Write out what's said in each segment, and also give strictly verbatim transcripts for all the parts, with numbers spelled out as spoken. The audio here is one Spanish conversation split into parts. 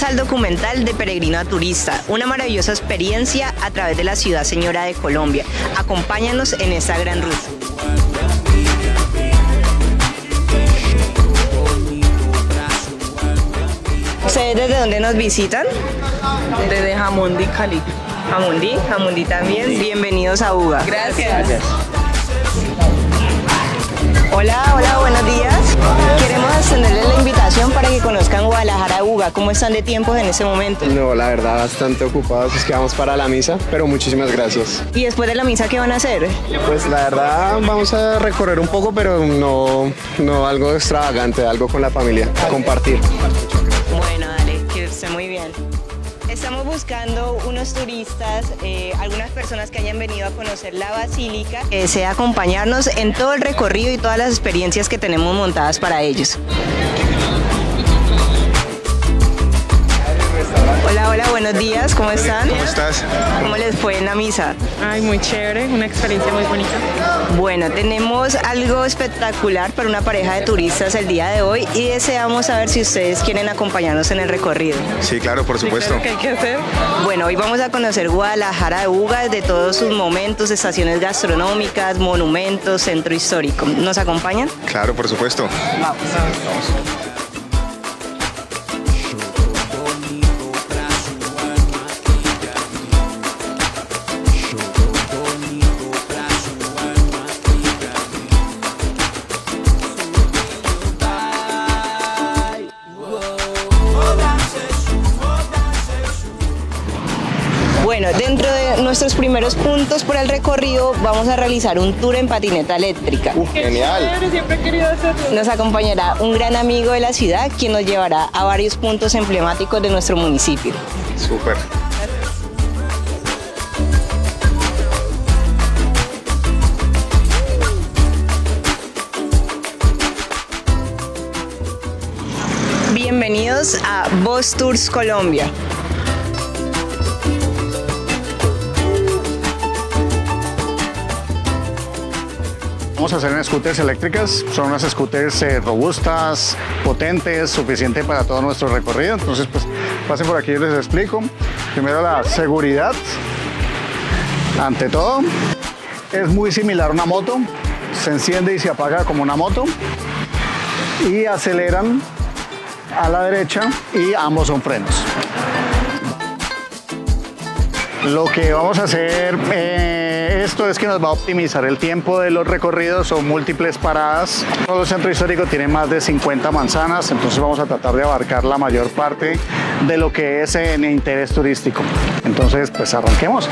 Bienvenidos al documental de Peregrino a Turista, una maravillosa experiencia a través de la ciudad señora de Colombia. Acompáñanos en esta gran ruta. ¿Ustedes desde dónde nos visitan? Desde Jamundí, Cali. Jamundí, Jamundí también. Sí. Bienvenidos a Buga. Gracias. Gracias. Hola, hola, buenos días. Queremos extenderles la invitación para que conozcan Guadalajara Buga. ¿Cómo están de tiempos en ese momento? No, la verdad, bastante ocupados. Es que vamos para la misa, pero muchísimas gracias. ¿Y después de la misa qué van a hacer? Pues la verdad, vamos a recorrer un poco, pero no, no algo extravagante, algo con la familia, a compartir. Bueno, dale, que esté muy bien. Estamos buscando unos turistas, eh, algunas personas que hayan venido a conocer la basílica, que desea acompañarnos en todo el recorrido y todas las experiencias que tenemos montadas para ellos. Hola, hola, buenos días, ¿cómo están? ¿Cómo estás? ¿Cómo les fue en la misa? Ay, muy chévere, una experiencia muy bonita. Bueno, tenemos algo espectacular para una pareja de turistas el día de hoy y deseamos saber si ustedes quieren acompañarnos en el recorrido. Sí, claro, por supuesto. Sí, claro que hay que hacer. Bueno, hoy vamos a conocer Guadalajara de Buga desde todos sus momentos, estaciones gastronómicas, monumentos, centro histórico. ¿Nos acompañan? Claro, por supuesto. Vamos. Bueno, dentro de nuestros primeros puntos por el recorrido vamos a realizar un tour en patineta eléctrica. Uh, genial. Chévere, siempre he querido hacerlo. Nos acompañará un gran amigo de la ciudad quien nos llevará a varios puntos emblemáticos de nuestro municipio. Súper. Bienvenidos a Bus Tours Colombia. Vamos a hacer en scooters eléctricas, son unas scooters eh, robustas, potentes, suficiente para todo nuestro recorrido. Entonces, pues pasen por aquí y les explico. Primero, la seguridad. Ante todo, es muy similar a una moto, se enciende y se apaga como una moto y aceleran a la derecha y ambos son frenos. Lo que vamos a hacer eh, esto es que nos va a optimizar el tiempo de los recorridos, son múltiples paradas. Todo el centro histórico tiene más de cincuenta manzanas, entonces vamos a tratar de abarcar la mayor parte de lo que es en interés turístico. Entonces, pues arranquemos.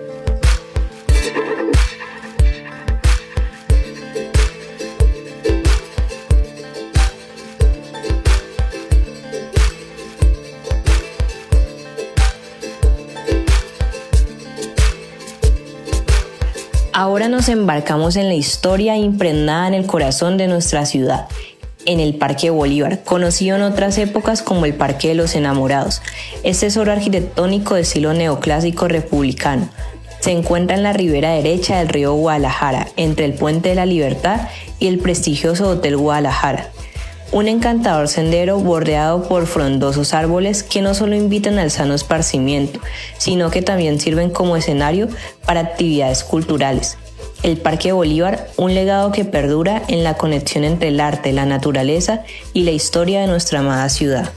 Ahora nos embarcamos en la historia impregnada en el corazón de nuestra ciudad, en el Parque Bolívar, conocido en otras épocas como el Parque de los Enamorados. Este tesoro arquitectónico de estilo neoclásico republicano se encuentra en la ribera derecha del río Guadalajara, entre el Puente de la Libertad y el prestigioso Hotel Guadalajara. Un encantador sendero bordeado por frondosos árboles que no solo invitan al sano esparcimiento, sino que también sirven como escenario para actividades culturales. El Parque Bolívar, un legado que perdura en la conexión entre el arte, la naturaleza y la historia de nuestra amada ciudad.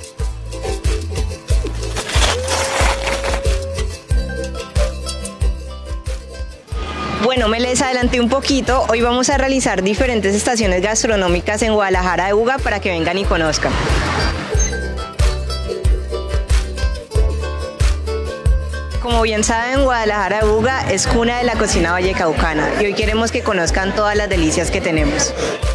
Bueno, me les adelanté un poquito. Hoy vamos a realizar diferentes estaciones gastronómicas en Guadalajara de Buga para que vengan y conozcan. Como bien saben, Guadalajara de Buga es cuna de la cocina vallecaucana y hoy queremos que conozcan todas las delicias que tenemos.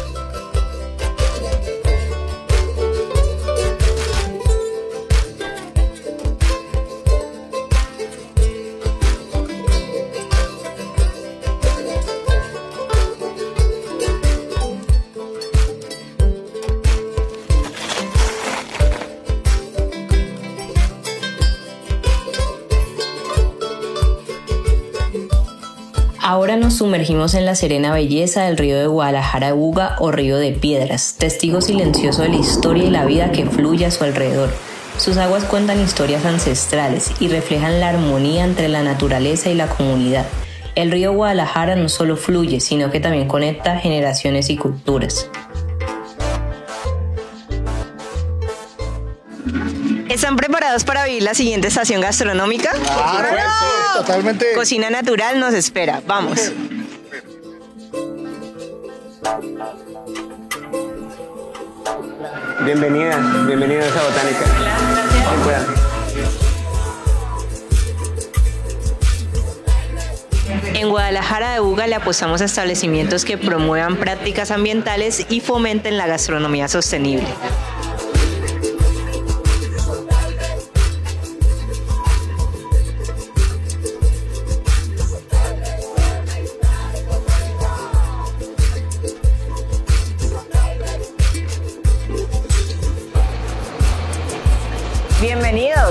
Ahora nos sumergimos en la serena belleza del río de Guadalajara de Buga o río de piedras, testigo silencioso de la historia y la vida que fluye a su alrededor. Sus aguas cuentan historias ancestrales y reflejan la armonía entre la naturaleza y la comunidad. El río Guadalajara no solo fluye, sino que también conecta generaciones y culturas. ¿Están preparados para vivir la siguiente estación gastronómica? Claro, sí, totalmente. Cocina natural nos espera. Vamos. Bienvenida, bienvenida a esa botánica. Gracias. En Guadalajara de Buga le apostamos a establecimientos que promuevan prácticas ambientales y fomenten la gastronomía sostenible. Bienvenidos.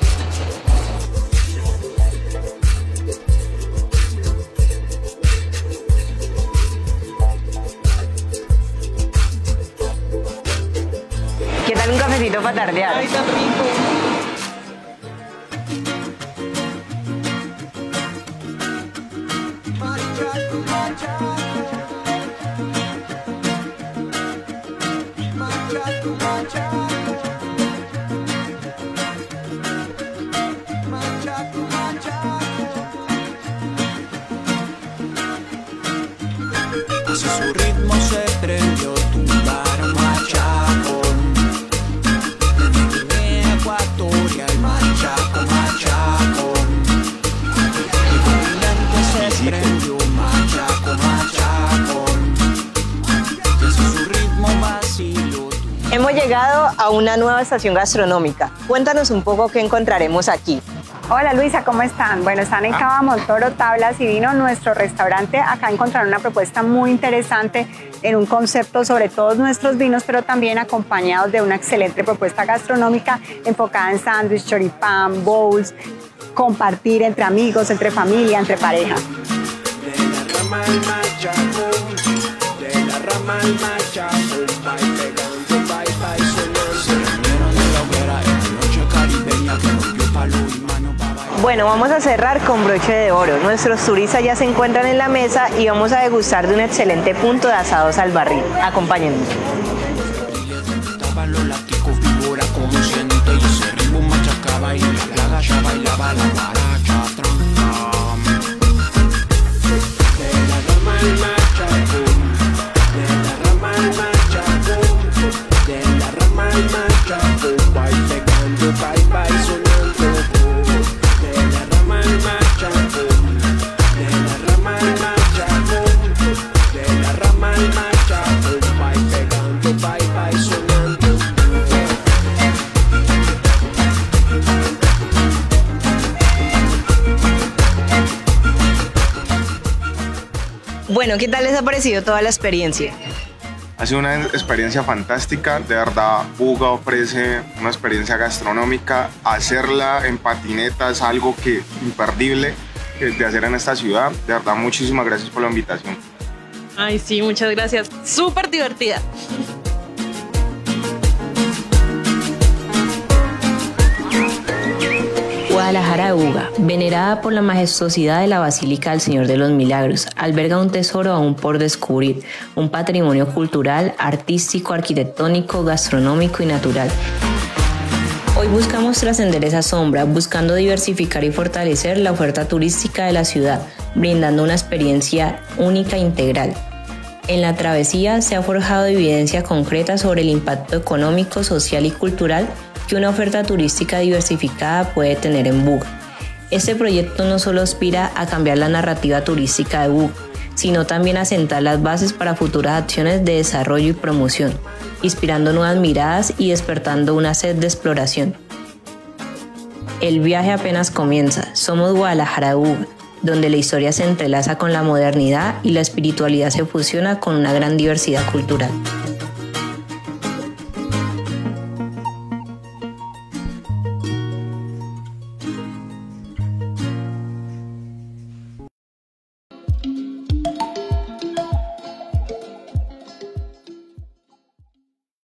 ¿Qué tal un cafecito para tardear? Ay, tan rico. Si su ritmo se prendió, tumbar machacón. Desde Guinea Ecuatorial, machaco, machacón. El continente se prendió, machaco, machacón. Y si su ritmo vaciló. Hemos llegado a una nueva estación gastronómica. Cuéntanos un poco qué encontraremos aquí. Hola Luisa, ¿cómo están? Bueno, están en Cava Montoro, Tablas y Vino, nuestro restaurante. Acá encontraron una propuesta muy interesante en un concepto sobre todos nuestros vinos, pero también acompañados de una excelente propuesta gastronómica enfocada en sándwich, choripán, bowls, compartir entre amigos, entre familia, entre pareja. De la rama al machacón, de la rama al machacón, bye pegando, bye bye sonando. Se reunieron de la hoguera en la noche caribeña que rompió palo y mano. Bueno, vamos a cerrar con broche de oro. Nuestros turistas ya se encuentran en la mesa y vamos a degustar de un excelente punto de asados al barril. Acompáñennos. Estaban los látigos víbora consciente y ese ritmo machacaba y la plaga ya bailaba la guaracha tranca. De la rama al machacón, de la rama al machacón, de la rama al machacón, bye pegando, bye bye sonando. Bueno, ¿qué tal les ha parecido toda la experiencia? Ha sido una experiencia fantástica, de verdad Buga ofrece una experiencia gastronómica, hacerla en patineta es algo que imperdible de hacer en esta ciudad, de verdad muchísimas gracias por la invitación. Ay, sí, muchas gracias. Súper divertida. Guadalajara de Buga, venerada por la majestuosidad de la Basílica del Señor de los Milagros, alberga un tesoro aún por descubrir, un patrimonio cultural, artístico, arquitectónico, gastronómico y natural. Hoy buscamos trascender esa sombra, buscando diversificar y fortalecer la oferta turística de la ciudad, brindando una experiencia única e integral. En la travesía se ha forjado evidencia concreta sobre el impacto económico, social y cultural que una oferta turística diversificada puede tener en Buga. Este proyecto no solo aspira a cambiar la narrativa turística de Buga, sino también a sentar las bases para futuras acciones de desarrollo y promoción, inspirando nuevas miradas y despertando una sed de exploración. El viaje apenas comienza. Somos Guadalajara de Buga, donde la historia se entrelaza con la modernidad y la espiritualidad se fusiona con una gran diversidad cultural.